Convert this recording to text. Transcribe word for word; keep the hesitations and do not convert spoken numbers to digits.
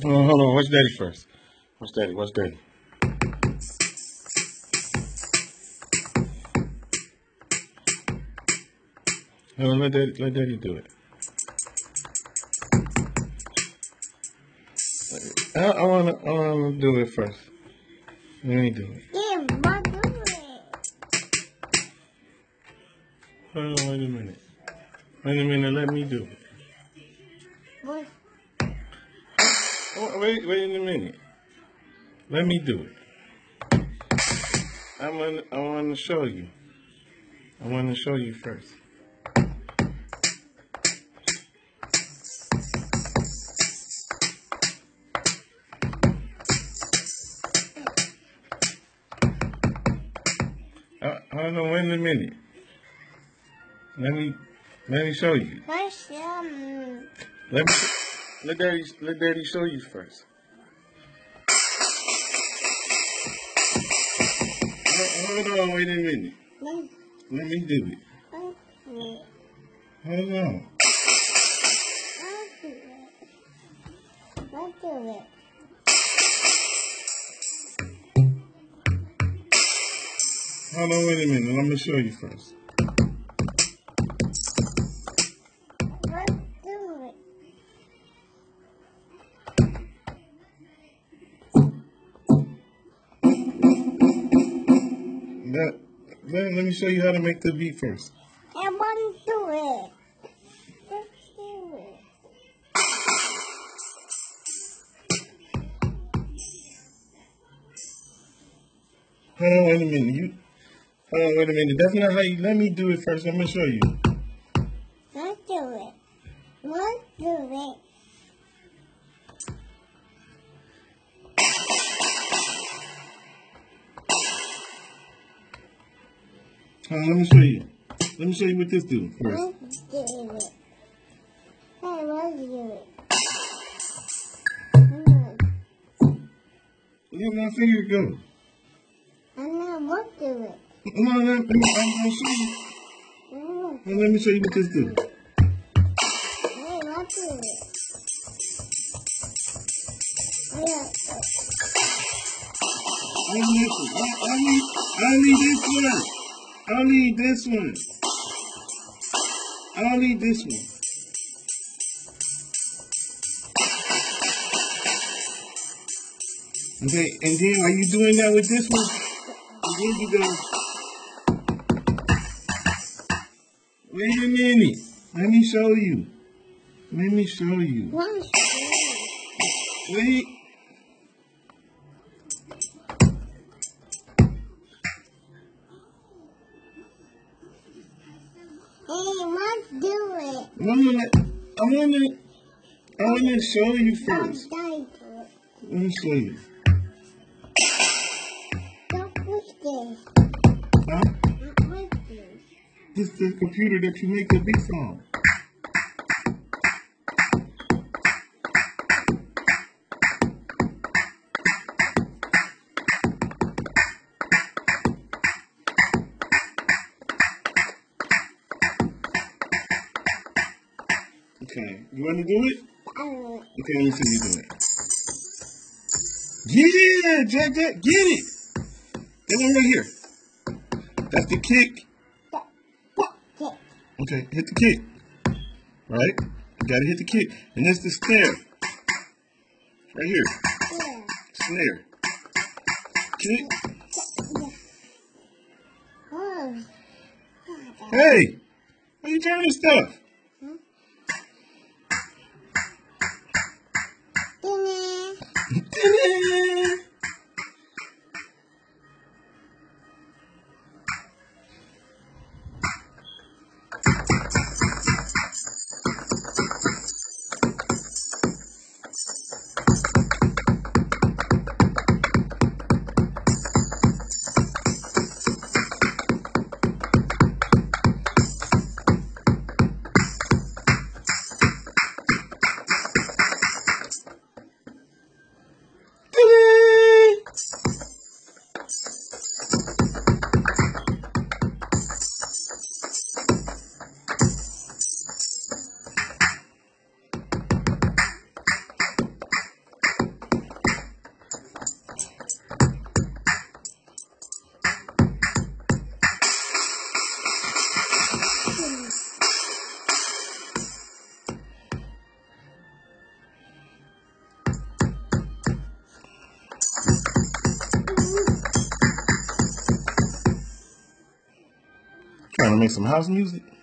Hold on, hold on. Watch Daddy first. Watch Daddy. Watch Daddy. Hold on, let Daddy, let Daddy do it. I, I wanna, I wanna do it first. Let me do it. Yeah, but do it. Hold on, wait a minute. Wait a minute. Let me do it. What? Oh, wait, wait a minute. Let me do it. I want, I want to show you. I want to show you first. Uh, hold on, wait a minute. Let me, let me show you. First, um, Let me, let Daddy, let Daddy show you first. Hold on, wait a minute. let Let me do it. I'll do it. Hold on. I'll do it. I'll do it. Hold on, wait a minute. Let me show you first. I'll do it. That, let, let me show you how to make the beat first. I want to do it. Let's do it. Hold on, wait a minute. You, hold on, wait a minute. That's not how you. Let me do it first. I'm gonna show you. I'll do it. I'll do it. Hold on, let me show you. Let me show you what this do first. I'll do it. I will do it. Let my finger go. I know what to do it. No, let, let me, I'm gonna show you. Mm. Well, let me show you what this do. I want to do it. Yeah. I need this one. I, I need, I need this one. I need this one. I need this one. Okay, and then are you doing that with this one? And then you go. Wait a minute. Let me show you. Let me show you. What's Wait. Hey, let's do it. No, no, no. I wanna, I wanna show you first. Don't die. Let me show you. Don't push this. Huh? Don't push this. This is the computer that you make the beats on. Okay, you want to do it? Uh, Okay, let me see you do it. Yeah, Jack, Jack, get it. That one right here. That's the kick. that, that's it. Okay, hit the kick. Right? You gotta hit the kick. And that's the snare. Right here. Yeah. Snare. Kick. Yeah. Oh. Hey! Why you turning stuff? Dinner. Ta-da! Trying to make some house music?